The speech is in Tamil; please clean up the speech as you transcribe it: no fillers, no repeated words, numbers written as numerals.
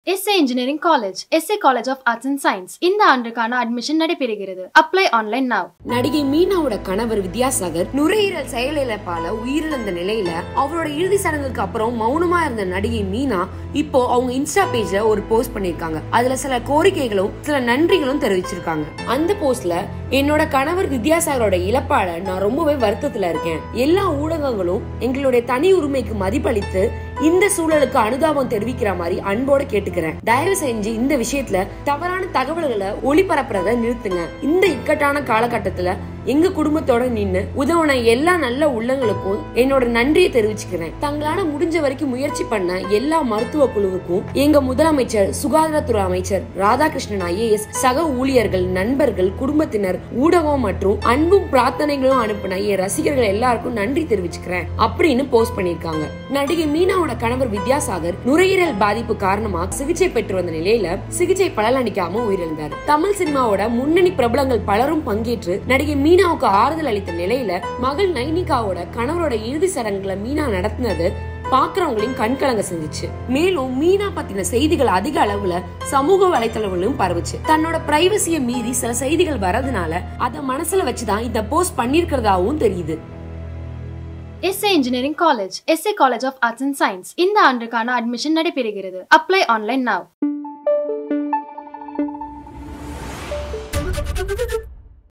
SA Engineering College, SA College of Arts and Science. இந்த ஆண்டுக்கான அட்மிஷன் நடைபெறுகிறது. Apply online now. நடிகை மீனாவோட கணவர் வித்யாசாகர் நுரையீரல் செயலிழப்பால உயிரிழந்த நிலையில அவரோட இறுதி சடங்குக்கு அப்புறம் மௌனமா இருந்த நடிகை மீனா இப்போ அவங்க இன்ஸ்டா பேஜ்ல ஒரு போஸ்ட் பண்ணிருக்காங்க. அதுல சில கோரிக்கைகளும் சில நன்றிகளும் தெரிவிச்சிருக்காங்க. அந்த போஸ்ட்ல என்னோட கணவர் வித்யாசாகரோட இழப்பால நான் ரொம்பவே வருத்தத்துல இருக்கேன். எல்லா ஊடகங்களும் எங்களுடைய தனி உரிமைக்கு மதிப்பளித்து இந்த சூழலுக்கு அனுதாபம் தெரிவிக்கிற மாதிரி அன்போட கேட்டுக்கிறேன். தயவு செஞ்சு இந்த விஷயத்துல தவறான தகவல்களை ஒளிபரப்புறத நிறுத்துங்க. இந்த இக்கட்டான காலகட்டத்துல எங்க குடும்பத்தோட நின்னு உதவுன எல்லா நல்ல உள்ளங்களுக்கும் என்னோட நன்றியை தெரிவிச்சுக்கிறேன். தங்களால முடிஞ்ச வரைக்கும் முயற்சி பண்ண எல்லா மருத்துவ குழுவுக்கும் எங்க முதலமைச்சர், சுகாதாரத்துறை அமைச்சர் ராதாகிருஷ்ணன் IAS, சக ஊழியர்கள், நண்பர்கள், குடும்பத்தினர், ஊடகம் மற்றும் அன்பும் பிரார்த்தனைகளும் அனுப்பின என் ரசிகர்கள் எல்லாருக்கும் நன்றி தெரிவிச்சுக்கிறேன் அப்படின்னு போஸ்ட் பண்ணிருக்காங்க. நடிகை மீனாவோட கணவர் வித்யாசாகர் நுரையீரல் பாதிப்பு காரணமா சிகிச்சை பெற்று வந்த நிலையில சிகிச்சை பலனளிக்காம உயிரிழந்தார். தமிழ் சினிமாவோட முன்னணி பிரபலங்கள் பலரும் பங்கேற்று நடிகை மீனாவுக்கு ஆறுதல் அளித்த நிலையில மகள் நைனிகாவோட கணவரோட இறுதி சடங்குகளை மீனா நடத்தினது பாக்குறவங்களையும் கண்கலங்க செஞ்சுச்சு. மேலும் மீனா பத்தின செய்திகள் அதிக அளவுல சமூக வலைத்தளங்களிலும் பரவுச்சு. தன்னோட பிரைவசியை மீறி சில செய்திகள் வரதுனால அத மனசுல வச்சுதான் இந்த போஸ்ட் பண்ணிருக்கிறதாவும் தெரியுது. SA Engineering College, SA College of Arts and Science. இந்த ஆண்டுக்கான அட்மிஷன் நடைபெறுகிறது. Apply online now.